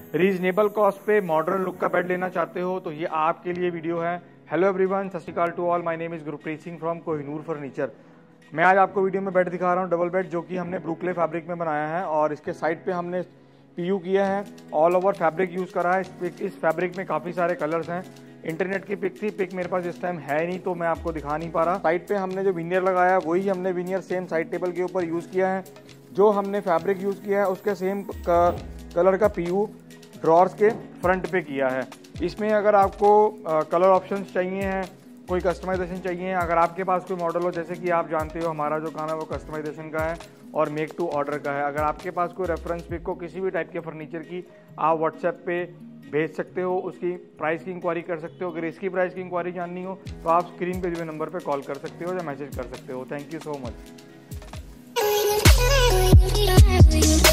Reasonable cost पे modern look का bed लेना चाहते हो तो ये आपके लिए वीडियो है। Hello everyone, Sat Sri Akal to all, my name is Gurpreet Singh from Kohinoor furniture. मैं आज आपको वीडियो में बेड दिखा रहा हूँ, डबल बेड, जो कि हमने ब्रुकले फैब्रिक में बनाया है और इसके साइड पे हमने पीयू किया है, ऑल ओवर फैब्रिक यूज करा है। इस फैब्रिक में काफी सारे कलर्स हैं। इंटरनेट की पिक थी, पिक मेरे पास इस टाइम है नहीं तो मैं आपको दिखा नहीं पा रहा। साइड पे हमने जो विनियर लगाया है वही हमने विनियर सेम साइड टेबल के ऊपर यूज किया है। जो हमने फैब्रिक यूज किया है उसके सेम कलर का पीयू ड्रॉर्स के फ्रंट पे किया है। इसमें अगर आपको कलर ऑप्शंस चाहिए हैं, कोई कस्टमाइजेशन चाहिए, अगर आपके पास कोई मॉडल हो, जैसे कि आप जानते हो हमारा जो काम है वो कस्टमाइजेशन का है और मेक टू ऑर्डर का है। अगर आपके पास कोई रेफरेंस पिक हो किसी भी टाइप के फर्नीचर की, आप व्हाट्सएप पे भेज सकते हो, उसकी प्राइस की इंक्वायरी कर सकते हो। अगर इसकी प्राइस की इंक्वायरी जाननी हो तो आप स्क्रीन पे दिए नंबर पे कॉल कर सकते हो या मैसेज कर सकते हो। Thank you so much.